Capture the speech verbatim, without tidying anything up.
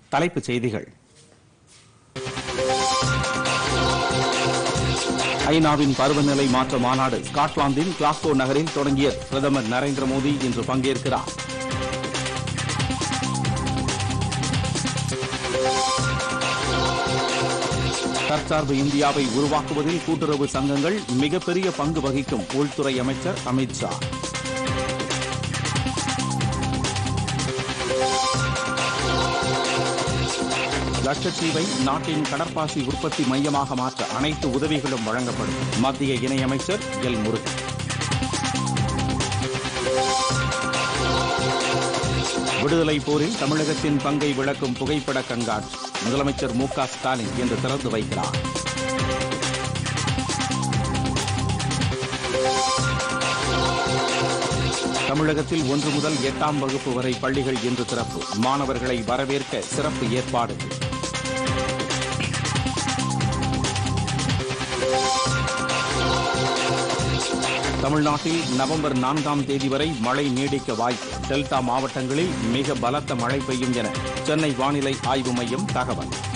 தலைப்புச் செய்திகள். ஐநாவின் பருவநிலை மாற்ற மாநாடு ஸ்காட்லாந்தின் கிளாஸ்கோ நகரில் தொடங்கிய பிரதமர் நரேந்திர மோடி இன்று பங்கேற்கிறார். தற்சார்பு இந்தியாவை உருவாக்குவதில் கூட்டுறவு சங்கங்கள் மிகப்பெரிய பங்கு வகிக்கும் உள்துறை அமைச்சர் அமித் ஷா. லட்சத்தீவை நாட்டின் கடற்பாசி உற்பத்தி மையமாக மாற்ற அனைத்து உதவிகளும் வழங்கப்படும் மத்திய இணையமைச்சர் எல் முருகன். விடுதலை போரில் தமிழகத்தின் பங்கை விளக்கும் புகைப்பட கண்காட்சி முதலமைச்சர் மு க ஸ்டாலின் இன்று திறந்து வைக்கிறார். தமிழகத்தில் ஒன்று முதல் எட்டாம் வகுப்பு வரை பள்ளிகள் இன்று திறப்பு. மாணவர்களை வரவேற்க சிறப்பு ஏற்பாடு. தமிழ்நாட்டில் நவம்பர் நான்காம் தேதி வரை மழை நீடிக்க வாய்ப்பு. டெல்டா மாவட்டங்களில் மிக பலத்த மழை பெய்யும் என சென்னை வானிலை ஆய்வு மையம் தகவல்.